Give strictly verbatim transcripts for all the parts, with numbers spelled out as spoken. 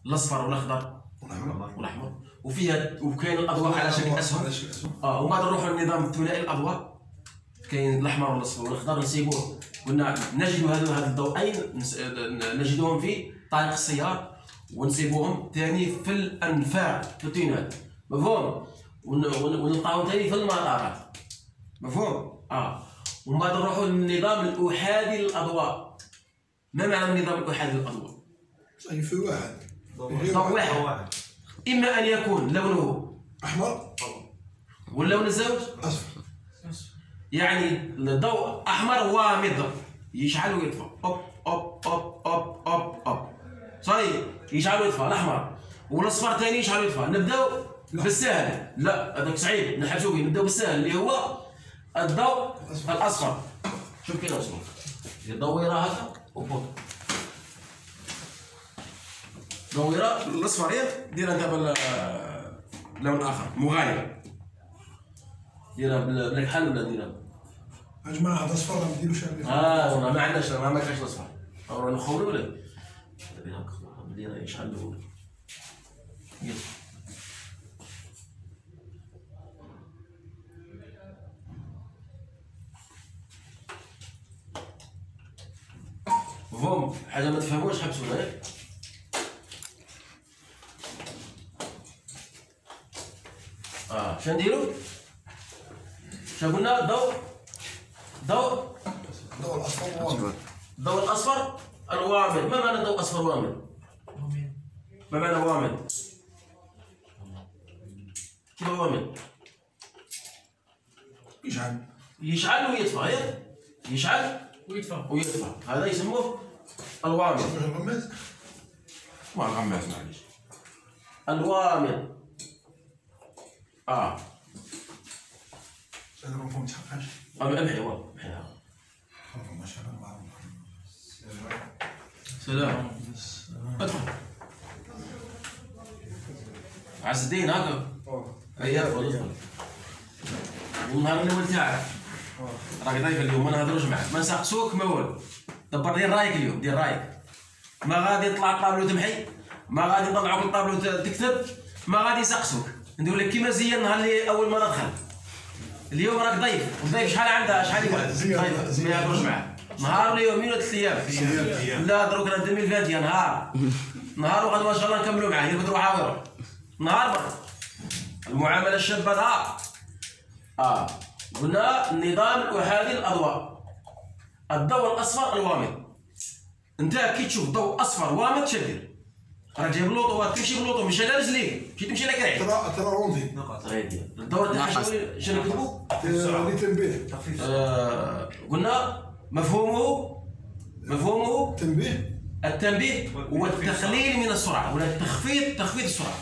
الاصفر والاخضر والاحمر والاحمر، وفيها وكاين الاضواء على شكل اسهم. اه ومن بعد نروحوا للنظام الثنائي الاضواء، كاين الاحمر والاصفر والاخضر نسيبوه. قلنا نجد هذو هذو الضوئين نجدهم في طريق السيار ونسيبوهم ثاني في الانفاق في التينات، مفهوم؟ ونلقاهم ثاني في المطارات، مفهوم؟ اه ومن بعد نروحوا للنظام الاحادي للاضواء. ما معنى النظام الاحادي للاضواء؟ يعني في واحد ضوء واحد، اما ان يكون لونه احمر واللون الزوج اصفر، يعني الضوء احمر غامض يشعل ويطفى، اوب اوب اوب اوب اوب اوب صحيح، يشعل ويطفى الاحمر، والاصفر ثاني يشعل ويطفى. نبداو بالسهل، لا هذاك صعيب نحبسوا فيه، نبداو بالسهل اللي هو الضوء الاصفر. شوف كيف نوصلوا دويره هكا وبوط دويره الاصفر ياك ديرها انت بلون اخر مغاير، ديرها بالكحل ولا ديرها يا جماعه هذا اصفر ما نديروش عليه. اه ما عندناش ما ما كاينش الاصفر، او نخولوا ولا ديرها ديرها يشعل له. مفهوم؟ حاجه ما تفهموش حبسوا هناك. اه شنو نديرو؟ شنو قلنا؟ الضوء ضوء الضوء الاصفر وامض. الضوء الاصفر الوامض. ما معنى الضوء الاصفر وامض؟ ما معنى وامض؟ كيف وامض؟ يشعل يشعل ويطفى، هي يشعل ويدفع ويطفى، هذا يسموه الوامض. الغماز ما الغماز معليش، الوامض. اه هذا ما فهمتش حقاش. امحي امحي واه امحيها. ما شاء الله. سلام. ادخل. عز الدين هاكا. اي ادخل ادخل. والنهار الاول تاعك راك ضيف اليوم، ما نهضروش معاك، ما نسقسوك ما والو. دبر دير رايك اليوم، دير رايك. ما غادي تطلع الطابلو تمحي، ما غادي نطلعوك الطابلو تكتب، ما غادي يسقسوك. ندير لك كيما زي النهار اللي اول ما ندخل. اليوم راك ضيف، الضيف شحال عنده شحال يقعد؟ ضيف ما يهضروش معاه. نهار اليومين ولا ثلاث ايام؟ لا دروك راه ألفين وعشرين نهار نهار وغادي ان شاء الله نكملوا معاه، يرقد روحه ويروح. نهار برا. المعامله الشابه نهار. اه قلنا النظام الاحادي للاضواء. الضوء الاصفر الوامض. انت كي تشوف ضوء اصفر وامض شدير، راك جايب اللوطو تمشي باللوطو مش على رجليك، مشي تمشي على كرعيك. ترى ترى روندي غير الدور تاع شنو نكتبوا؟ اللي تنبيه آه قلنا مفهومه مفهومه تنبيه التنبيه هو التقليل من السرعه ولا التخفيض تخفيض السرعه.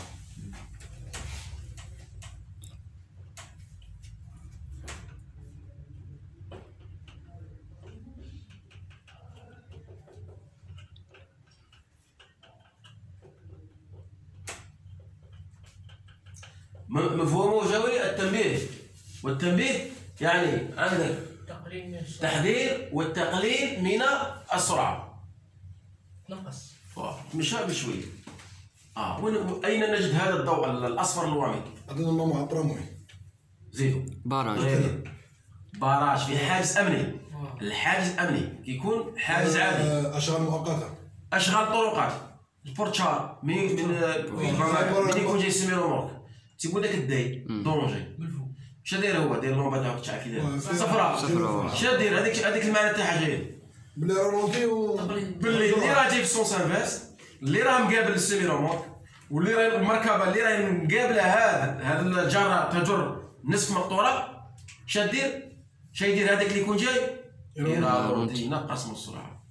مفهومه جوي التنبيه، والتنبيه يعني عندك تقليل من السرعة. تحذير والتقليل من السرعه. نقص مش بشويه. اه وين اين نجد هذا الضوء الاصفر الوامض؟ عندنا ماما على التراموي. زيدوا باراج. باراج في حاجز امني. الحاجز الامني كيكون حاجز عادي. اشغال مؤقته. اشغال طرقات. البورتشار من من من يكون جاي يسمي رومورك تيقول داك الداي دونجي شنو داير هو؟ داير اللومبه تاعو تشعل كي داير صفراء. شنو داير هذيك هذيك المعنى تاعها جايه بلا رونتي و باللي اللي راه جاي في السونس انفيرس، اللي راه مقابل السيمي رومورك، واللي راه المركبه اللي راه مقابله هذا هذا الجره تجر نصف مقطوره، شنو دير؟ شنو يدير هذاك اللي يكون جاي؟ يرونتي ينقص من السرعه.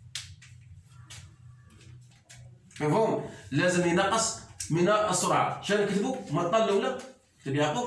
مفهوم؟ لازم ينقص من السرعه. شنو نكتبوا؟ المطه الاولى كتب يعقوب.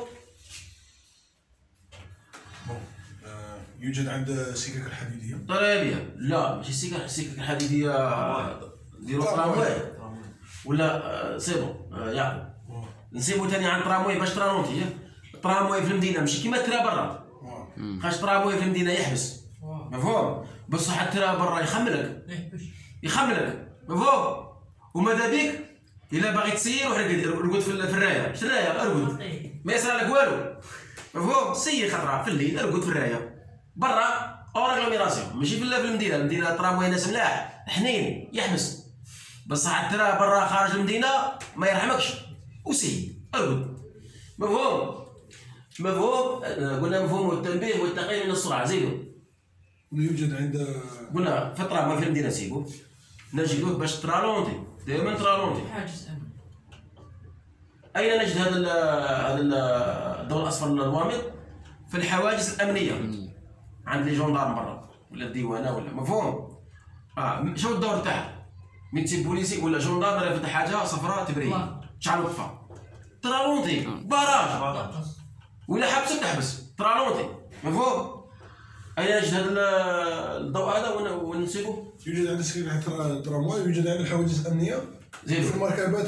يوجد عند السكك الحديديه. طرابيه لا ماشي السكك السكك الحديديه ديروا ترامواي ولا سي بون يعقوب. نسيبو ثاني عن ترامواي باش ترانونتي. الترامواي في المدينه ماشي كيما الترا برا، خاش ترامواي في المدينه يحبس، مفهوم؟ بصح الترا برا يخملك يخملك، مفهوم؟ وماذا بيك الا باغي تسير روح رقد رقد في الرايه، في الرايه ارقد ما يصرى لك والو مفهوم. سير خطره في الليل ارقد في الرايه برا او اغلوميراسيون، ماشي في المدينه. المدينه الترامواي ناس ملاح حنين يحبس، بصح ترى برا خارج المدينه ما يرحمكش. وسير ارقد مفهوم. مفهوم. قلنا مفهوم التنبيه والتقييم من السرعه. زيدوا يوجد عند قلنا في الترامواي في المدينه سيبو نجدوه باش ترالونتي دائما ترالونتي. حاجز امن. اين نجد هذا هذا الضوء الاصفر الوامض؟ في الحواجز الامنيه عند لي جوندارم برا ولا الديوانه ولا مفهوم. اه شو الدور تاعها؟ ميتي بوليسي ولا جوندارم راه فتح حاجه صفراء تبري شعل وطفى ترالونتي باراج ولا حبسك تحبس ترالونتي مفهوم. اين نجد هذا الضوء هذا وين نسيبه؟ يوجد عند سكينة الترامواي، يوجد عند الحواجز الامنيه زيدو في المركبات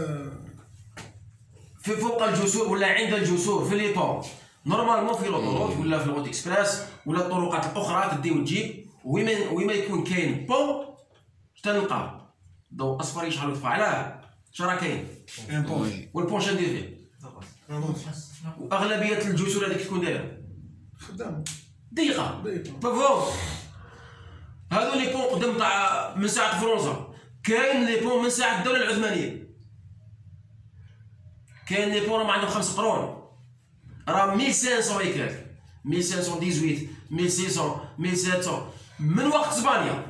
في فوق الجسور ولا عند الجسور في لي بون نورمالمون في لوطوروت ولا في الروت اكسبريس ولا الطرقات الاخرى تدي وتجيب وين وين يكون كاين بون تنلقى ضوء اصفر يشعل ويطفى. علاه؟ اش راه كاين؟ كاين بون والبون شندير فيه؟ واغلبيه الجسور هذيك تكون دايره خدامه ضيقه ضيقه مفهوم. هادو لي بون قدام تاع من ساعه فرنسا، كاين لي بون من ساعه الدوله العثمانيه، كاين لي بون راهم عندهم خمس قرون راه ألف وخمسمية هيكاك ألف وخمسمية وثمانية عشر ألف وستمية ألف وسبعمية من وقت اسبانيا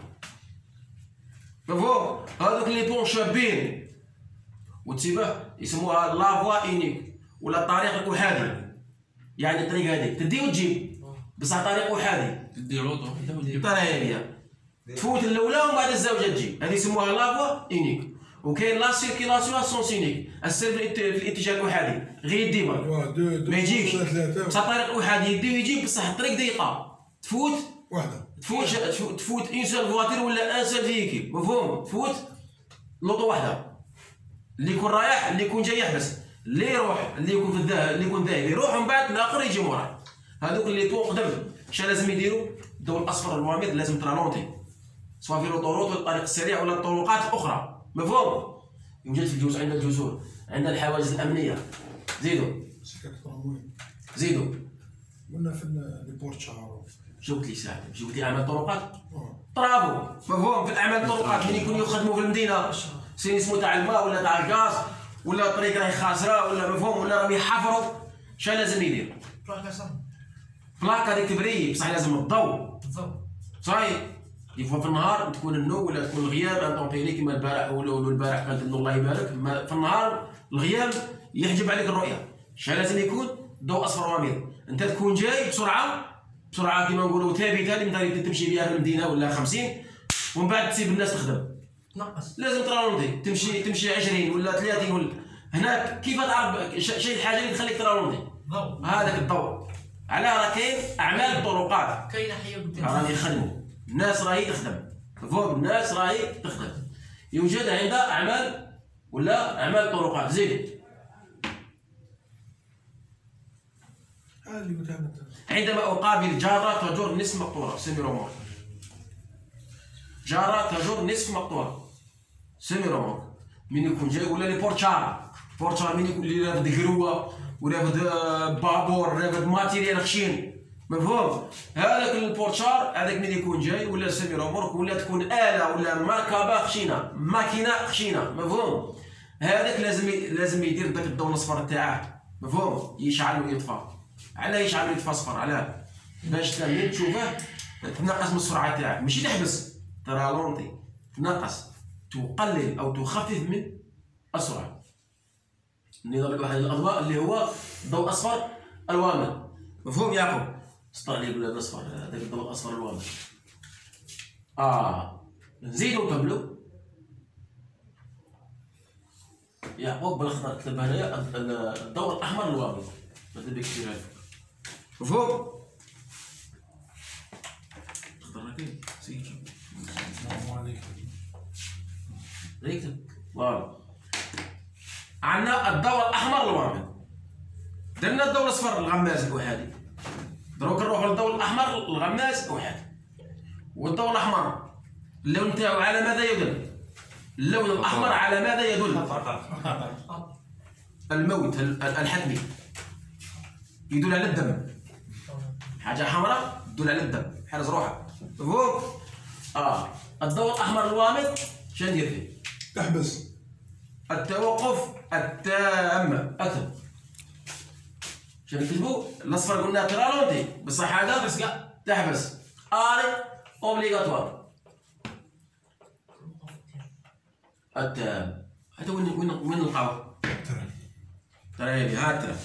مفهوم. هادوك لي بون شابين وتسيبه يسموها لافوا اونيك ولا الطريق الاحادي، يعني الطريق هذيك تدي وتجيب بصح طريق احادي تدي لوطو طريقيه تفوت الاولى ومن بعد الزوجه تجي، هذه يسموها لافوا اونيك. وكاين لا سيركيلاسيون سونس اونيك السير في الاتجاه الاحادي غير ديما ما يجيش بصح الطريق الاحادي يدي ويجيب بصح الطريق ضيقه تفوت وحده تفوت تفوت اون سول فواتير ولا ان سول فيكيل مفهوم. تفوت لوطو وحده اللي يكون رايح اللي يكون جاي يحبس، اللي يروح اللي يكون في الذهب اللي يكون ذاهب يروح ومن بعد الاخر يجي موراه. هذوك اللي طون قدم اش لازم يديروا؟ الضوء الاصفر الوامض لازم ترالونتي سواء في لوطوروت ولا الطريق السريع ولا الطرقات الاخرى مفهوم. يوجد في الجزء عند الجسور عند الحواجز الامنيه. زيدوا سكك الترامواي زيدوا قلنا في لي بورتشار شو قلت لي ساعه شو قلت لي اعمال الطرقات برافو مفهوم. في الاعمال الطرقات من يكون يخدموا في المدينه سين اسمه تاع الماء ولا تاع الغاز ولا الطريق راهي خاسره ولا مفهوم ولا راهم يحفروا اش لازم يدير؟ بلاك هذيك تبري بصح لازم الضوء الضوء صحيح. يفوا في النهار تكون النو ولا تكون الغياب ان طومبيلي كيما البارح ولا البارح قالت له الله يبارك. في النهار الغياب يحجب عليك الرؤيه. اش لازم يكون؟ ضوء اصفر وامض. انت تكون جاي بسرعه بسرعه كيما نقولوا ثابته اللي تمشي بها في المدينه ولا خمسين ومن بعد تسيب الناس تخدم. تنقص لازم ترالونتي تمشي تمشي عشرين ولا ثلاثين ولا هناك كيف تعرف شيء الحاجه اللي تخليك ترالونتي؟ ضوء هذاك الضوء. علاه راه كاين اعمال الطرقات كاينه حيه قدام راهم يخدموا الناس راهي تخدم مفهوم. الناس راهي تخدم. يوجد عندها اعمال ولا اعمال الطرقات. زيد هذا اللي قلتها انت. عندما اقابل جاره تجر نصف مقطوره سيمي رومور. جاره تجر نصف مقطوره سيمي رومور من يكون جاي ولا لي بورتشار بورتشار من يكون اللي رافد قروه ورافد بابور رافد ماتيريال خشين مفهوم. هذاك البورتشار هذاك من يكون جاي ولا سيمي رومور ولا تكون اله ولا مركبه خشينه ماكينه خشينه مفهوم. هذاك لازم لازم يدير داك الضوء الاصفر تاعه مفهوم يشعل ويطفى. علاه يشعل ويطفى اصفر؟ علاه؟ باش تمني تشوفه تنقص من السرعه تاعك ماشي تحبس ترالونتي تنقص تقلل او تخفف من السرعه. النظام الواحد الاضواء اللي هو الضوء الاصفر الوامض مفهوم. يعقوب سطر عليه بالاصفر هذاك الضوء الاصفر الوامض. اه نزيدو نكملو. يعقوب بالاخضر كتب هنايا الضوء الاحمر الوامض ماذا بك كثير هذا مفهوم. اخضر كاين سيكتب السلام عليكم. يكتب واو. عندنا الضوء الاحمر الوامض. درنا الضوء الاصفر الغماز الاحادي دروك نروحوا للضوء الاحمر الغماز الاحادي. والضوء الاحمر اللون تاعو على ماذا يدل؟ اللون الاحمر على ماذا يدل؟ خطر. الموت الحتمي، يدل على الدم. حاجه حمراء تدل على الدم، حرز روحك. مفهوم؟ اه الضوء الاحمر الوامض شنو ندير فيه؟ تحبس. التوقف التام. اكتب شنو نكتبوا؟ الاصفر قلنا ترالونتي بصح هذا تحبس كاع. تحبس. اري اوبليغاتوار. التام هذا وين وين وين نلقاوه؟ ترى لي هات ترى.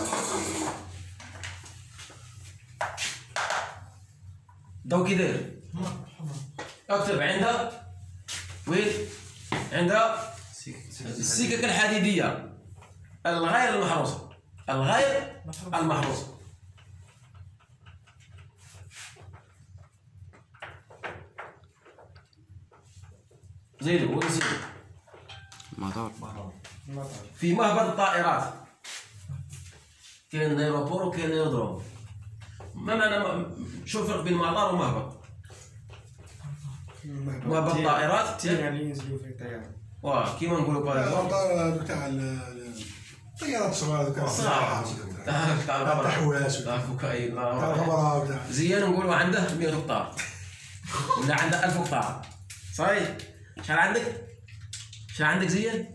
ضو كي داير؟ اكتب عند وين؟ عند السكك الحديدية الغير المحروسة. الغير المحروسة. زيدوا وين زيدوا؟ مطار. في مهبط الطائرات كاين ايروبور وكاين ايرودروم. ما معنى شو الفرق بين مطار ومهبط؟ مهبط الطائرات يعني ينزلوا في الطيارة. واه كيما نقولوا باغ المطار تاع الطيارات الصغار تاع صح. تاع الغبرة التحواس تاع الكوكايين تاع الغبرة وتاع زيان نقولوا عنده مية قطار ولا عنده ألف قطار. صحيح؟ شحال عندك؟ شحال عندك زيان؟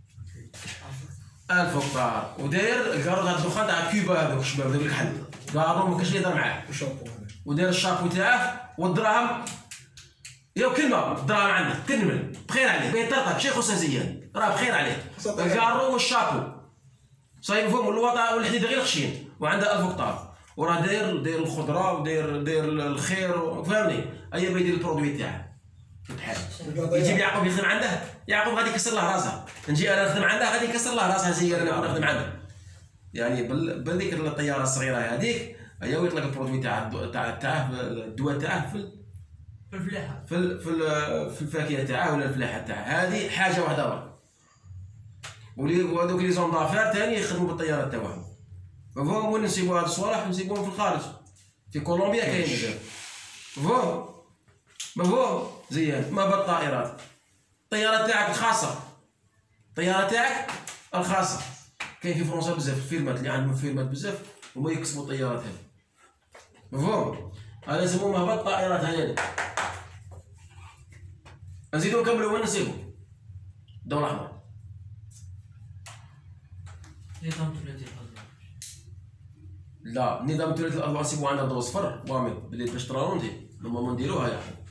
ألف قطار وداير الكارو تاع الدخان تاع كيوبا هذوك الشباب ذوك الحد كارو ما كاينش اللي يهضر معاه الشامبو هذا. وداير الشابو تاعه والدراهم. يا كلمه الدراهم عندك تنمل بخير عليه بين طرطق شي خصها زيان راه بخير عليه. الكارو والشابو صايب فهم الوضع والحديد غير خشين وعنده ألف قطار وراه داير داير الخضره وداير داير الخير فهمني. ايا بيدير البرودوي تاعه يجيب يعقوب يخدم عنده يعقوب غادي يكسر له راسها. نجي انا نخدم عنده غادي يكسر له راسها زي انا نخدم عنده. يعني بالذيك الطياره الصغيره هذيك ايا ويطلق البرودوي تاع تاع تاعه الدواء تاعه في في الفلاحة. في ال في, ال في الفاكهه تاعه ولا الفلاحه تاعه. هذه حاجه واحده برك. ولي وهذوك لي زون دافير ثاني يخدموا بالطيارات تاعهم. مفهوم؟ وين نسيبوا هاد الصوالح نسيبوهم في الخارج. في كولومبيا كاين مزال. مفهوم؟ مفهوم؟ زين. ما بالطائرات. الطياره تاعك الخاصه. الطياره تاعك الخاصه. كاين في فرنسا بزاف الفيلمات اللي عندهم فيلمات بزاف هما يكسبوا الطيارات هذه. مفهوم؟ هذا يسموه مهبط الطائرات هذه. نزيدو نكملوا وين نسيبو؟ الضوء الاحمر. نظام ثلاثي الأضواء. لا نظام ثلاثي الاضواء نسيبو عندنا ضوء صفر وامض اللي باش ترالونتي نورمالمون نديروها يا اخي.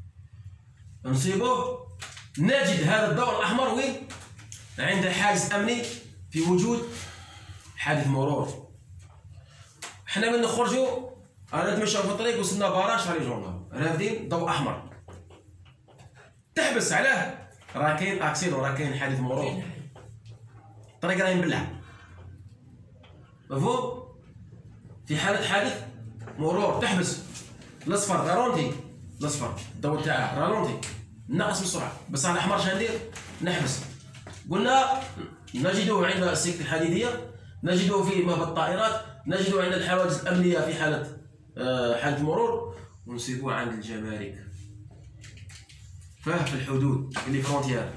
نصيبوه نجد هذا الضوء الاحمر وين؟ عند حاجز امني في وجود حادث مرور. حنا من نخرجوا انا نتمشى في الطريق وصلنا باراج على جونغا رافدين ضوء احمر. تحبس علاه؟ راه كاين اكسيدون راه كاين حادث مرور. الطريق راهي مبلعه. مفهوم؟ في حالة حادث مرور تحبس. الاصفر رالونتي الاصفر الضوء تاعه رالونتي نقص بالسرعه. بس على الاحمر شنو ندير؟ نحبس. قلنا نجده عند السكك الحديديه، نجده في مهبط الطائرات، نجده عند الحواجز الامنيه في حاله آه حاله مرور، ونسيبوه عند الجمارك. فاه في الحدود في لي فرونتيير.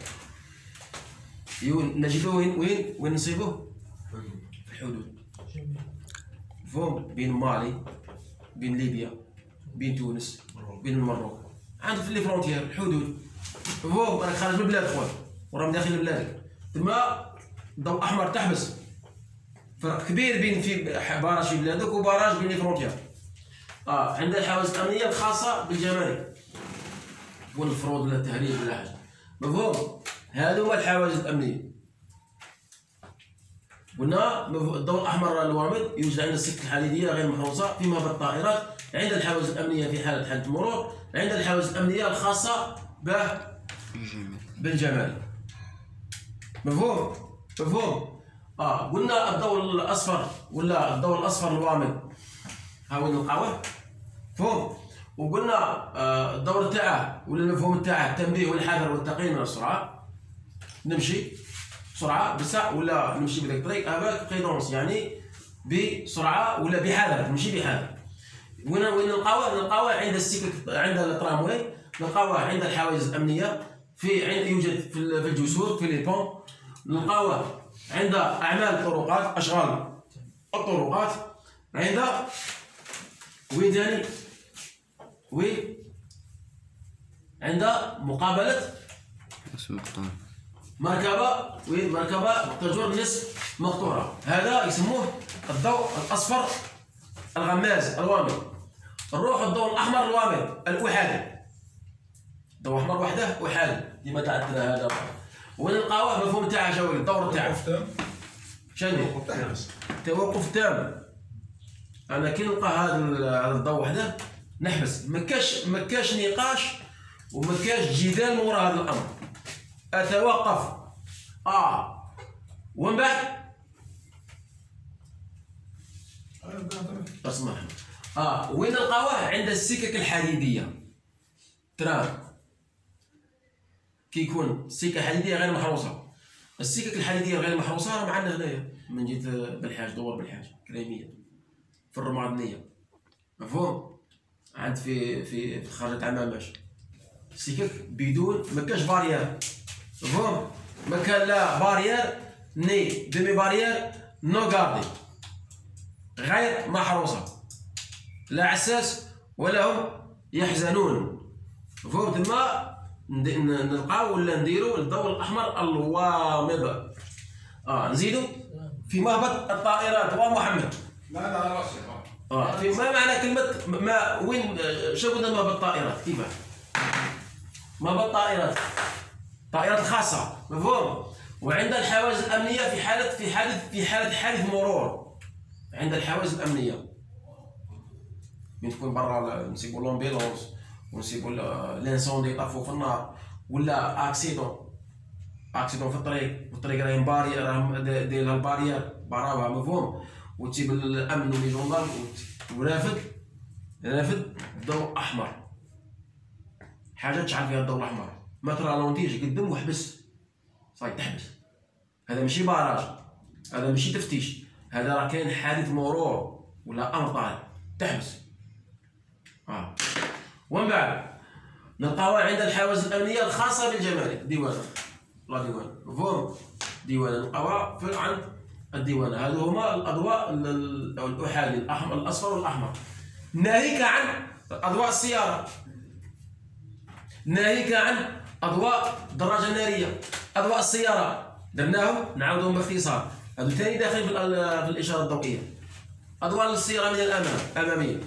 نجدوه وين وين وين نصيبوه؟ في الحدود. فهم بين مالي بين ليبيا بين تونس بين المغرب عند في لي فرونتيير الحدود. فهم راك خارج من البلاد خويا وراه داخل بلادك تما ضوء احمر تحبس. فرق كبير بين في باراج في بلادك وباراج بين لي فرونتيير. اه عند الحواجز الامنيه الخاصه بالجمارك ولا الفروض ولا التهريب ولا حاجه. مفهوم؟ هذو هما الحواجز الامنيه. قلنا الضوء الاحمر الوامض يوجد عند السكك الحديديه غير المحروسه في مهبط الطائرات، عند الحواجز الامنيه في حاله حاله المرور، عند الحواجز الامنيه الخاصه به بالجمارك. مفهوم؟ مفهوم؟ اه قلنا الضوء الاصفر ولا الضوء الاصفر الوامض ها وين نلقاوه؟ مفهوم؟ وقلنا آه الدور تاعه ولا المفهوم تاعه التنبيه والحذر والتقليل من السرعه. نمشي بسرعه بسرعه ولا نمشي بهذاك الطريق افيك بريدونس يعني بسرعه ولا بحذر نمشي بحذر. وين وين نلقاوه؟ نلقاوه عند السكك عند الترامواي، نلقاوه عند الحواجز الامنيه في عند يوجد في ال- في الجسور في لي بون، نلقاوه عند اعمال الطرقات، اشغال الطرقات، عند وين ثاني؟ وين؟ عند مقابلة اسم مقطوع. مركبة، وين مركبة تجر نصف مقطورة، هذا يسموه الضوء الأصفر الغماز الوامض. نروح الضوء الأحمر الوامض الأحادي. الضوء الأحمر وحده أحادي ديما تعدنا هذا. وين نلقاوه المفهوم تاعه شاوي الدور تاعه تام شنو؟ تحبس. توقف تام. أنا كي نلقى هذا هذا الضوء وحده نحبس، ما كاش ما كاش نقاش وما كاش جدال مورا هذا الأمر. أتوقف. آه ومن بعد اسمع. اه وين نلقاوه؟ عند السكك الحديديه. ترام كي يكون السكه الحديديه غير محروسه. السكك الحديديه غير محروسه راه معنا هنايا من جهه بالحاج، دوار بالحاج كريميه في الرمادنيه، مفهوم؟ عند في في في خارج عماماش السكك بدون ما كاش بارير، مفهوم؟ ما كان لا بارير ني ديمي بارير نو غاردي، غير محروسة، لا عساس ولا هم يحزنون، مفهوم؟ تما نلقاو ولا نديرو الضوء الأحمر الوامض. اه نزيدو في مهبط الطائرات ومحمد. لا لا راسي. اه في ما معنى كلمة ما وين شو قلنا مهبط الطائرات؟ كيف؟ مهبط الطائرات الطائرات الخاصة، مفهوم؟ وعند الحواجز الأمنية في حالة في حادث في حالة حادث مرور، عند الحواجز الأمنية من تكون برا نسيبو لومبيلونس ونسيبو لانسوندي يطفو في النار ولا اكسيدون اكسيدون في الطريق والطريق راهي بارير راهم داير لها البارير براوها، مفهوم؟ وتجيب الامن ولي جوندارم ورافد رافد ضوء احمر، حاجه تشعل فيها الضوء الاحمر، ما ترالونتيش قدم وحبس صاي تحبس. هذا ماشي باراج، هذا ماشي تفتيش، هذا راه كاين حادث مرور ولا امر طارئ تحبس. اه ومن بعد نلقاوها عند الحواجز الامنيه الخاصه بالجمارك، ديوانه لا ديوان، مفهوم؟ ديوانه نلقاوها في عند الديوانه. هذو هما الاضواء الاحادي الاحمر الاصفر والاحمر. ناهيك عن اضواء السياره، ناهيك عن اضواء الدراجه الناريه، اضواء السياره درناهم نعاودهم باختصار، هذو ثاني داخلين في في الاشاره الضوئيه. اضواء السياره من الامام اماميه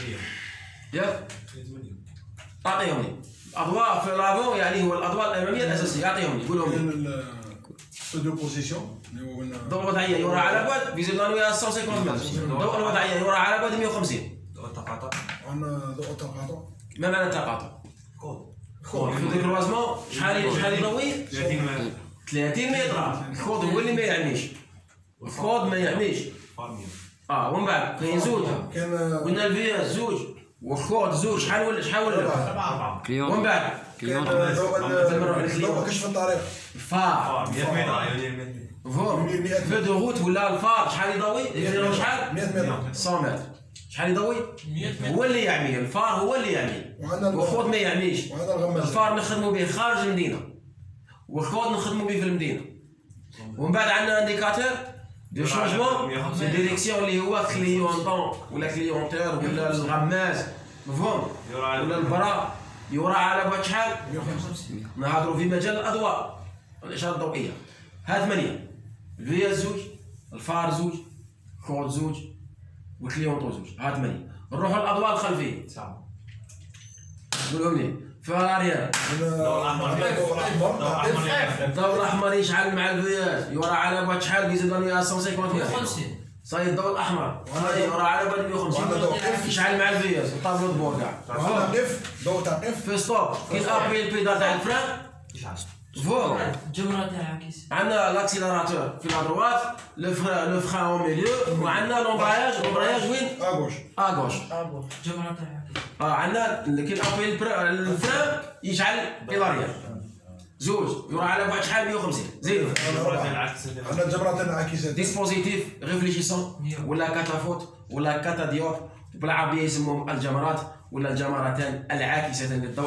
ياك اعطيهم لي اضواء في لافون، يعني هو الاضواء الاماميه الاساسيه، اعطيهم لي قولهم لي. دو بوزيسيون اللي هو الضوء الوضعيه يورى على بعد فيزيونالوي مية وخمسين متر، الضوء الوضعيه يورى على بعد مية وخمسين. ضوء التقاطع. عندنا ضوء التقاطع. ما معنى التقاطع؟ خود في الكروازمون شحال شحال يضوي؟ ثلاثين متر. ثلاثين متر. الخوض هو اللي ما يعنيش، الخوض ما يعنيش. اه ومن بعد كاين زوج، كان قلنا الفياس زوج والخوض زوج، شحال ولا شحال ولا؟ أربعة. كليون ومن بعد كليون كان ضوء ضوء كشف الطريق. الفار، مئة متر يعني مئة متر. مفهوم؟ في دو روت ولا الفار شحال يضوي؟ يديروا شحال؟ مئة متر. مية متر. شحال يضوي؟ هو اللي يعمي، الفار هو اللي يعمي، وعندنا والخوض ما يعميش. وهذا الغماز. الفار نخدموا به خارج المدينه والخوض نخدموا به في المدينه. ومن بعد عندنا انديكاتور دو شونجمون دو ديريكسيون اللي هو كليونتون ولا كليونتور ولا الغماز، مفهوم؟ ولا البرا يورى على بعد شحال؟ مئة وخمسين. نهضروا في مجال الاضواء الاشاره الضوئيه. ها ثمانيه، الفياس زوج، الفار زوج، الخوض زوج، والكليونتو زوج، ها ثمانيه. نروحوا للاضواء الخلفيه. تسعة. قولهم لي فاريا. الضوء الأحمر. الضوء الاحمر يشعل مع الفياس يورى على بعد شحال بيزيدوا مية وخمسين مية وخمسين. صاير الضوء الاحمر صاير يورى على بعد مية وخمسين يشعل مع الفياس وطابلو دبور كاع. وعندنا قف ضوء تاع قف. في ستوب كي نابي البيدال تاع الفران فوق الجمرة تاعها كيس. عندنا لاكسيليراتور في لادروات، لو فران لو فران او ميليو، وعندنا لومبراياج لومبراياج وين؟ اغوش. اغوش. الجمرة تاعها كيس. اه عندنا كي نابي الفران يشعل بيداليا زوج يورى على بعد شحال مية وخمسين زيدو. عندنا الجمرات العاكسات. ديسبوزيتيف ريفليشيسون ولا كاتافوت ولا كاتاديور بالعربيه يسموهم الجمرات ولا الجمرتان العاكستان للضوء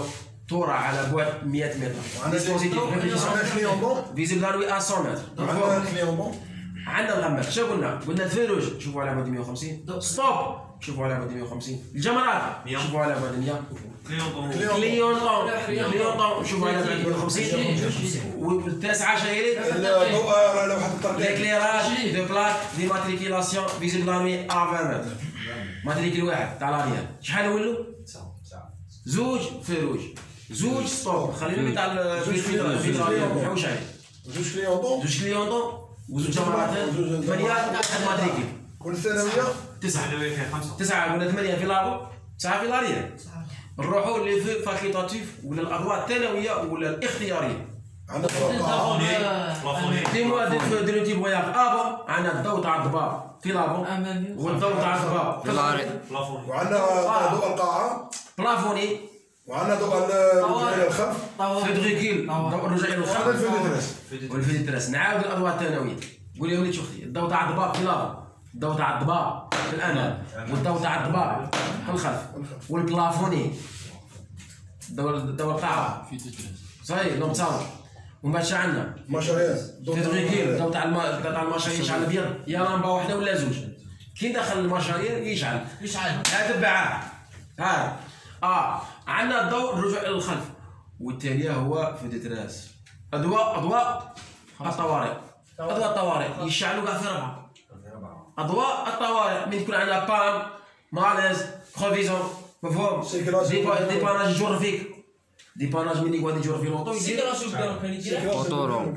توضع على بعد مئة متر. وعندنا ديسبوزيتيف عندنا كليون بون فيزيبل لا نوي à مية متر. وعندنا كليون بون عندنا الغمار شنو قلنا؟ قلنا الفيروج شوفوا على بعد مئة وخمسين. ستوب شوفوا على بعد مئة وخمسين. الجمرات شوفوا على بعد مئة. كليون كليون كليون شوفوا على بعد مئة وخمسين. والتاسعه شهيرين الضوء لوحة الترقيم ليكليراج دو بلاك دي ماتريكيلاسيون فيزيبل لا نوي à عشرين متر. ماتريكيل واحد تاع لاريال شحال نولوا؟ زوج فيروج زوج ستوب خلينا تاع الفيدراليون نحوش عليه. زوج كليون بون زوج كليون دون وزوج جمرات ثمانية واحد ماتريكيل والثانوية تسعة تسعة ولا ثمانية في لابو تسعة في لاريال. نروحوا لي في فاكيتاتيف ولا الأضواء الثانوية ولا الاختيارية. عندنا طبقة دي موا دي لو تيب فواياج افون عندنا الضوء تاع الضباب في لافون والضوء تاع الضباب في الارض. وعندنا ضوء القاعة بلافوني وعندنا ضوء الرجوع إلى الخلف فيدريكيل ضوء الرجوع الى وعندنا الخلف الفيديتريس والفيديتريس. نعاود الاضواء الثانويه. قولي يا وليدي اختي الضوء تاع الضباب في لافون الضوء تاع الضباب في الامام والضوء تاع الضباب في الخلف والبلافوني الضوء الضوء القاعه صحيح لو متصور. ومن بعد عندنا مشاريع فيدريكيل الضوء تاع الم... تاع المشاريع يشعل ابيض يا لمبه واحده ولا زوج. كي دخل المشاريع يشعل يشعل ها تبعها ها اه عندنا الضوء الرجوع الى الخلف والتالي هو فيديتراس. اضواء اضواء الطوارئ اضواء الطوارئ يشعلوا كاع في ربعه. اضواء الطوارئ من تكون عندنا بان ماليز كروفيزون مفهوم ديباناج يجر فيك ديباناج من يقعد يجر في لوطو يدير موتورو.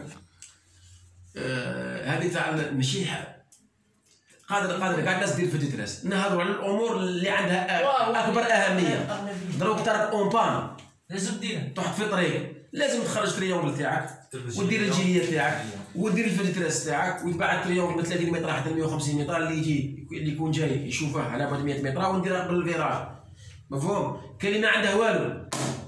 هذه تاع ماشي قادر قادر كاع الناس دير فيديتراس. نهضروا على الامور اللي عندها اكبر اهميه. دروك تراك اون بان لازم ديرها تحط في طريق لازم تخرج تريونغل تاعك ودير الجيليه تاعك ودير الفيديتراس تاعك ويتبع التريونغل من ثلاثين متر حتى مئة وخمسين متر اللي يجي اللي يكون جاي يشوفه على بعد مئة متر ونديرها قبل الفيراج. مفهوم؟ كاين اللي ما عنده والو.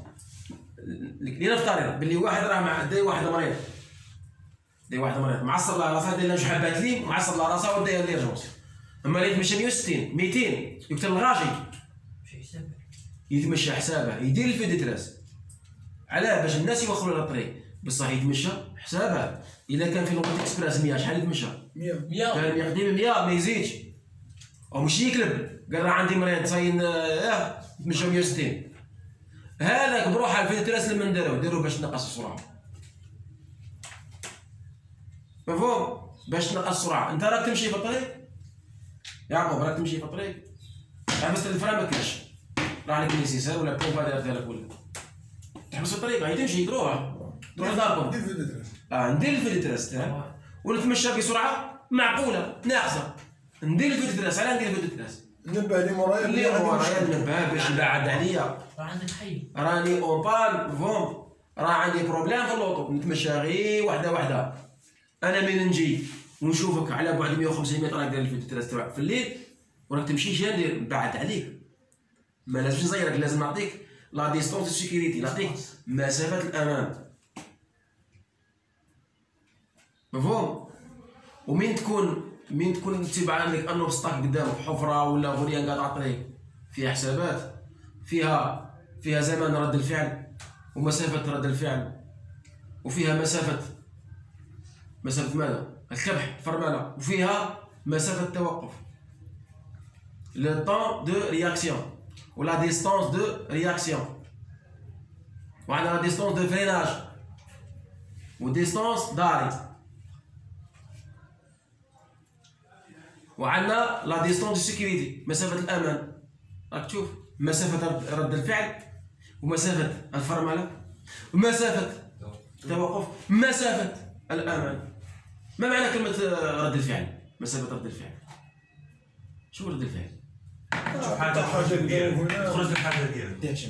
لنفترض باللي واحد راه مع داي واحد مريض داي واحد مريض معصب له راسه داير له جوج حبات ليم معصب له راسه وداير ليرجونس. اما اللي يتمشى مئة وستين مئتين يقتل الغاشي يتمشى حسابه يدير الفيديتراس. علاه؟ باش الناس يوخروا له الطريق بصح يتمشى حسابه. اذا كان في لوطو اكسبريس مئة شحال يتمشى؟ مئة كان يقدم مئة ما يزيدش او مش يكذب قال راه عندي مريض صاين اه يتمشى مئة وستين. هذاك بروحه الفيديتراس لما نديروه ديروه باش تنقص السرعه. مفهوم؟ باش تنقص السرعه. انت راك تمشي في الطريق يعقوب راك تمشي في الطريق حبست الفرا ما كاش راه عليك نيسيسار ولا بومبا دارت لك ولا تحبس في الطريق غادي تمشي تروح تروح لداركم. دير الفيديتريس اه ندير الفيديتراس تاعي ونتمشى بسرعه معقوله ناقصه. ندير الفيديتراس. علاه ندير الفيديتراس؟ نبه اللي مورايا اللي ورايا نبه باش يبعد عليا. راه عندك حي راني اون بان فون راه عندي بروبليم في اللوطو نتمشى غير وحده وحده. انا من نجي ونشوفك على بعد مئة وخمسين متر راك داير الفيديتراس تاعك في الليل وراك تمشي جا بعد عليك. ما لازمش نصيرك لازم نعطيك لا ديستونس سيكوريتي نعطيك مسافه الامان. مفهوم؟ ومين تكون مين تكون تبع عندك انه بسطاك قدامك حفره ولا غريان قاطع الطريق فيها حسابات فيها فيها زمن رد الفعل ومسافه رد الفعل وفيها مسافه مسافه ماذا؟ الكبح الفرمله وفيها مسافه التوقف لو طون دو رياكسيون ولا ديستونس دو رياكسيون وعندنا لا ديستونس دو فريناج وديستونس داري وعندنا لا ديستونس دو سيكوريتي مسافه الامان. راك تشوف مسافه رد الفعل ومسافه الفرمله ومسافه التوقف مسافه الامان. ما معنى كلمه رد الفعل؟ مسافه رد الفعل شو رد الفعل؟ حاجه كبيره تخرج الحاجه ديالك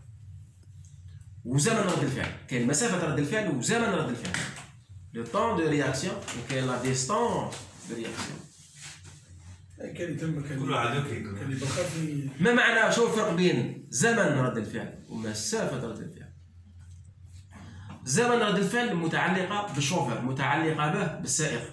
وزمن رد الفعل. كاين مسافه رد الفعل وزمن رد الفعل لو طون دو رياكسيون وكاين لا ديستونس دو رياكسيون. كاين تم كاين كل واحد كاين اللي بالخف ما معنى شو الفرق بين زمن رد الفعل ومسافه رد الفعل؟ زمن رد الفعل متعلقه بالشوفير متعلقه به بالسائق.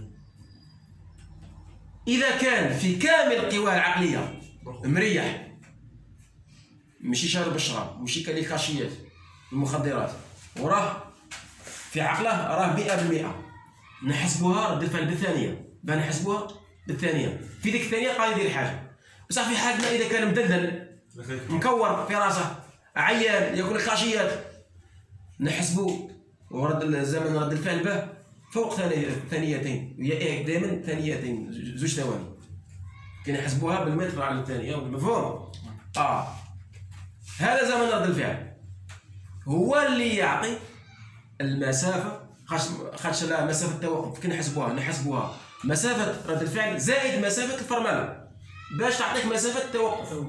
اذا كان في كامل القوى العقليه مريح ماشي شارب الشراب ماشي كالي كاشيات المخدرات وراه في عقله راه مئة بالمئة، نحسبوها رد الفعل بالثانيه، باه نحسبوها بالثانيه، في ديك الثانيه قال يدير حاجه، بصح في حالنا اذا كان مدلل مكور في راسه عيان ياكل خاشيات نحسبو ورد الزمن رد الفعل به فوق ثانيتين، دائما ثانيتين زوج ثواني، كي نحسبوها بالمتر على الثانيه، مفهوم؟ اه هذا زمن رد الفعل هو اللي يعطي المسافه، خاطش لا مسافه التوقف كي نحسبوها نحسبوها مسافه رد الفعل زائد مسافه الفرمله باش تعطيك مسافه التوقف،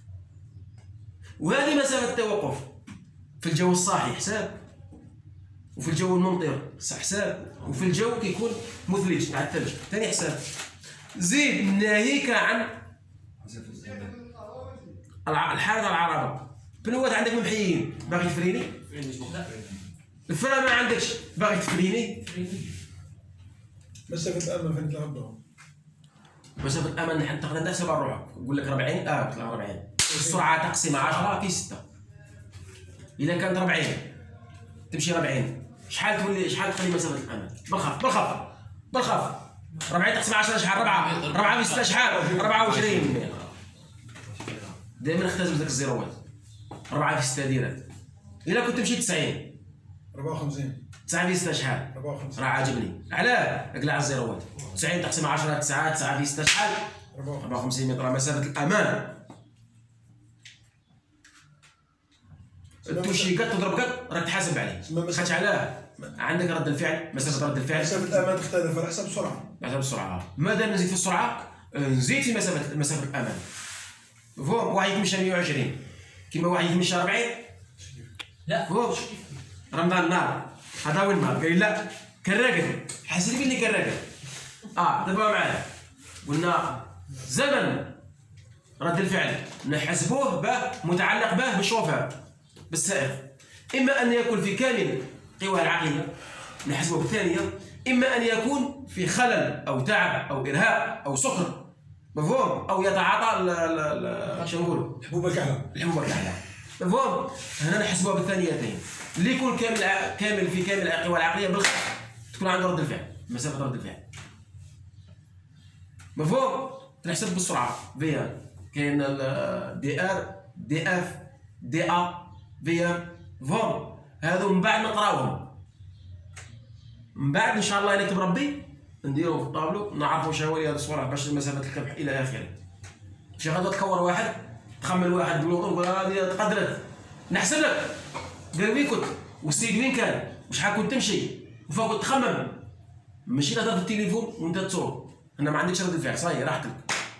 وهذه مسافه التوقف في الجو الصاحي حساب، وفي الجو الممطر حساب، وفي الجو كيكون مثلج مع الثلج ثاني حساب، زيد ناهيك عن الحالة العربة. بنوات عندك ممحيين باغي تفريني؟ الفرا ما عندكش باغي تفريني؟ مسافة الأمل فين تلعبهم؟ مسافة الأمل نحن تقدر تحسب على روحك، نقول لك أربعين اه قلت لك أربعين، السرعة تقسم عشرة في ستة، إذا كانت أربعين تمشي أربعين، شحال تولي شحال تخلي مسافة الأمل؟ بالخف بالخف بالخف أربعين تقسم عشرة شحال؟ أربعة، أربعة في ستة شحال؟ أربعة وعشرين. دائما اختزل ذاك الزيروات، أربعة في ستة ديرات، إلا كنت مشيت تسعين أربعة وخمسين تسعة في ستة شحال؟ أربعة وخمسين راه عاجبني، علاه؟ اقلع الزيروات، تسعين تقسم عشرة تسعة، تسعة في ستة شحال؟ أربعة وخمسين متر مسافة الأمان. تمشي قط تضرب قط راك تحاسب عليه، خاطش علاه؟ عندك رد الفعل، مسافة رد الفعل مسافة الأمان تختلف على حسب السرعة، على حسب السرعة، مادام نزيد في السرعة نزيد في مسافة مسافة الأمان. مفهوم؟ واحد يتمشى مئة وعشرين كيما واحد يتمشى أربعين؟ لا مفهوم؟ رمضان النار هذا وين النار؟ قال لا كان راقد، حسيت بلي كان راقد. اه دابا معايا قلنا زمن رد الفعل نحسبوه به متعلق به بالشوفير بالسائق، اما ان يكون في كامل قواه العقليه نحسبه بالثانيه، اما ان يكون في خلل او تعب او ارهاق او سكر، مفهوم؟ او يتعاطى شنو نقولوا؟ حبوب الكحلة الحبوب الكحلة، مفهوم؟ هنا نحسبوها بالثانيتين، اللي يكون كامل كامل في كامل القوى العقليه بالخط تكون عنده رد الفعل، مسافه رد الفعل، مفهوم؟ تنحسب بالسرعه في ار، كاين دي ار دي اف دي ا في ار، مفهوم؟ هذو من بعد نقراوهم، من بعد ان شاء الله نكتب ربي نديرو في الطابلو نعرفوا شنو هي هذه الصوره باش مسافه الكبح الى اخره. شي غادي تكور واحد تخمل واحد بالوضوء تقول هذه تقدرت نحسب لك، قال وين كنت؟ والسيد وين كان؟ وشحال كنت تمشي؟ وفوق كنت تخمم، ماشي تهضر في التليفون وانت تصور، هنا ما عندكش رد الفعل صاي راحتك،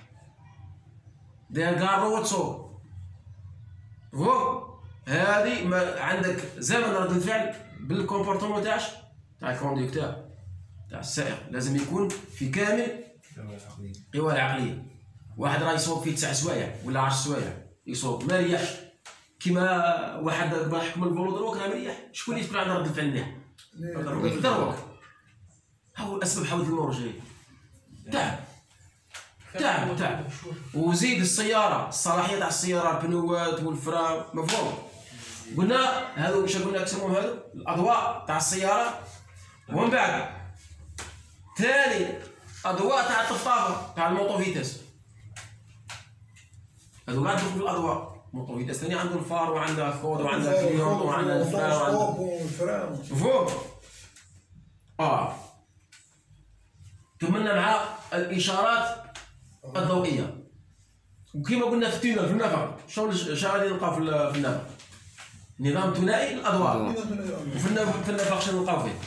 داير كارو وتصور، فو هذه ما عندك زمن رد الفعل بالكومبورتمون تاعش تاع الكونديكتور تاع السائق، لازم يكون في كامل قواه العقليه. واحد راه يصوب فيه تسع سوايع ولا عشر سوايع يصوب ما ريحش، كيما واحد قبل حكم الفولو دروك راه مريح، شكون اللي تكون عنده رد الفعل مليح؟ دروك هاو الاسباب حول المور جاي تعب تعب تعب، وزيد السياره الصلاحيه تاع السياره البنوات والفرا، مفهوم؟ قلنا هذو واش قلنا كسموهم هذو الاضواء تاع السياره، ومن بعد ثاني اضواء تاع الطفطافه تاع الموطو فيتاس، هذو قاعد يدخلوا في الاضواء، موطو فيتاس ثاني عنده الفار وعنده الكود وعنده الكليون وعنده الفرا وعنده مفهوم؟ اه كملنا مع الاشارات الضوئيه، وكما قلنا في التونل في النفق شنو غادي نلقاو في النفق؟ نظام ثنائي للاضواء، وفي النفق في النفق شنو نلقاو فيه؟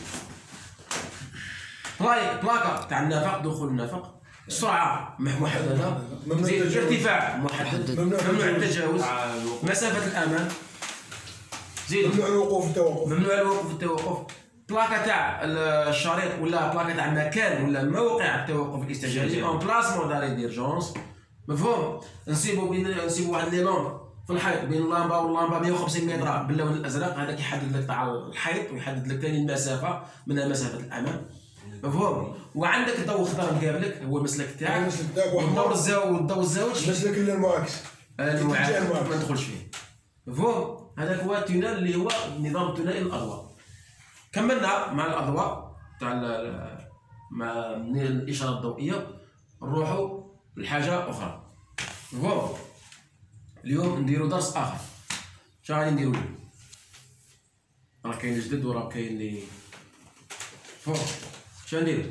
بلاي بلاكا تاع النفق، دخول النفق، سرعه محدده، زيد ارتفاع محدد، ممنوع التجاوز، مسافه الامان، زيد ممنوع الوقوف والتوقف، ممنوع الوقوف والتوقف، بلاكا تاع الشريط ولا بلاكا تاع المكان ولا موقع التوقف الاستعجالي، اون بلاسمون داري ديرجونس، مفهوم؟ نسيبو بين نسيبو واحد لي لون في الحيط بين اللامبه واللامبه مئة وخمسين متر باللون الازرق، هذا كيحدد لك تاع الحيط ويحدد لك ثاني المسافه من مسافه الامان، مفهوم؟ وعندك الضوء الخضر مقابلك هو المسلك تاعك، والضوء الزاوج والضوء الزاوج المسلك اللي المعاكس المعاكس ما ندخلش فيه، مفهوم؟ هذاك هو التونال اللي هو نظام الثنائي للاضواء. كملنا مع الاضواء تاع مع الاشاره الضوئيه. نروحوا لحاجه اخرى. هو اليوم نديروا درس اخر. شنو غادي نديروا اليوم؟ راه كاين الجدد وراه كاين اللي فوق. شنو نديروا؟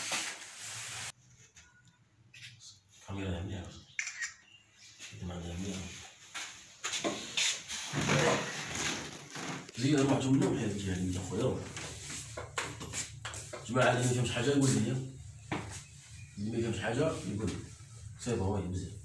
الكاميرا مليحه زين. نروح جمله وحيد الجهه اللي اخويا. روح جماعه اللي ما فهمش حاجه يقول لي، اللي ما فهمش حاجه يقول لي. سي بون وي مزيان.